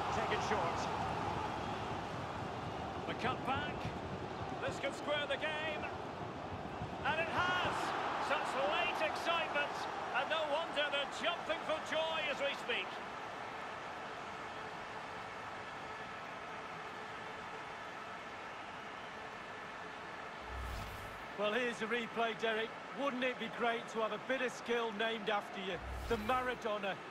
take it short. The cut back. This could square the game. And it has! Such late excitement. And no wonder they're jumping for joy as we speak. Well, here's a replay, Derek. Wouldn't it be great to have a bit of skill named after you? The Maradona.